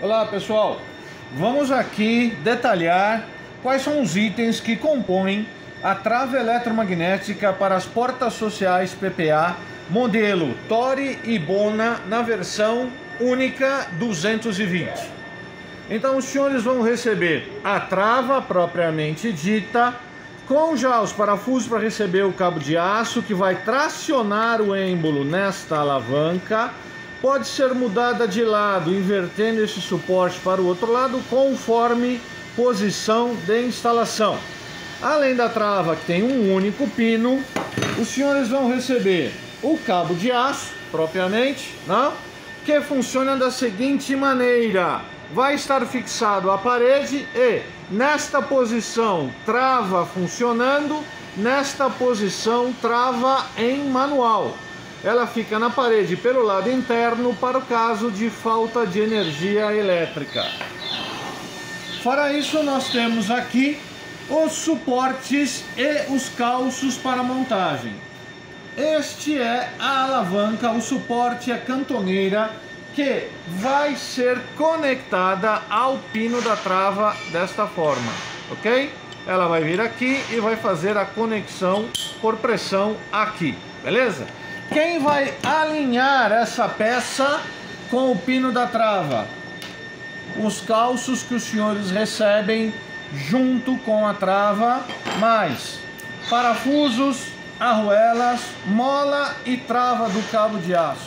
Olá pessoal, vamos aqui detalhar quais são os itens que compõem a trava eletromagnética para as portas sociais PPA modelo Tori e Bona na versão única 220. Então os senhores vão receber a trava propriamente dita, com já os parafusos para receber o cabo de aço que vai tracionar o êmbolo nesta alavanca. Pode ser mudada de lado, invertendo esse suporte para o outro lado, conforme posição de instalação. Além da trava, que tem um único pino, os senhores vão receber o cabo de aço, propriamente, né? Que funciona da seguinte maneira: vai estar fixado à parede e, nesta posição, trava funcionando, nesta posição, trava em manual. Ela fica na parede pelo lado interno para o caso de falta de energia elétrica. Fora isso, nós temos aqui os suportes e os calços para montagem. Este é a alavanca, o suporte é cantoneira que vai ser conectada ao pino da trava desta forma, ok? Ela vai vir aqui e vai fazer a conexão por pressão aqui, beleza? Quem vai alinhar essa peça com o pino da trava? Os calços que os senhores recebem junto com a trava, mais parafusos, arruelas, mola e trava do cabo de aço.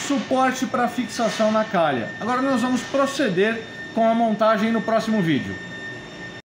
Suporte para fixação na calha. Agora nós vamos proceder com a montagem no próximo vídeo.